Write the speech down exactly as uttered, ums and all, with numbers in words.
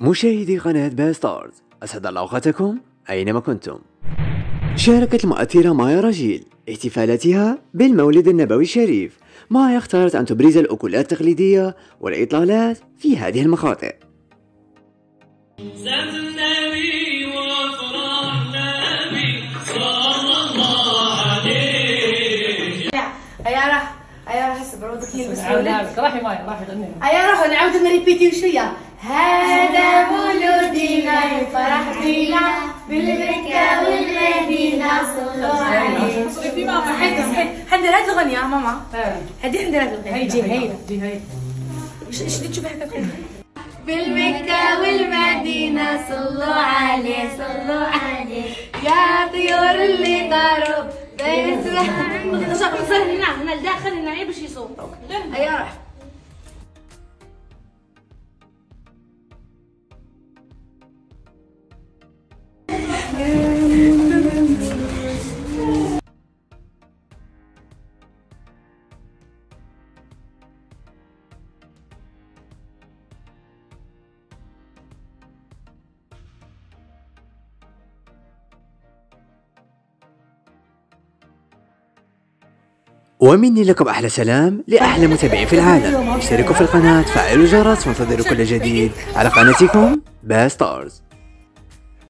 مشاهدي قناة باستارز، أسعد الله أوقاتكم أينما كنتم. شاركت المؤثرة مايا رجيل احتفالاتها بالمولد النبوي الشريف. مايا اختارت أن تبرز الأكلات التقليدية والإطلالات في هذه المقاطع. أيا راح أيا راح هسه برودك يلبس مولد راحي مايا راحي غني أيا راح نعاود نريبيتي شوية. هذا مولودنا الفرح فينا بالمكة والمدينة صلوا عليه. صحيت صحيت حندير هاد الأغنية يا ماما. هادي حندير هاد الأغنية. جي هيدا جي هيدا. إيش إيش اللي تشوفي هكا بالمكة والمدينة صلوا عليه صلوا عليه يا طيور اللي طاروا بين السماء. صار هنا هنا الداخل هنا باش يصوتوا. أيا راح ومني لكم أحلى سلام لأحلى متابعين في العالم. اشتركوا في القناة، فعلوا الجرس، وانتظروا كل جديد على قناتكم باستارز.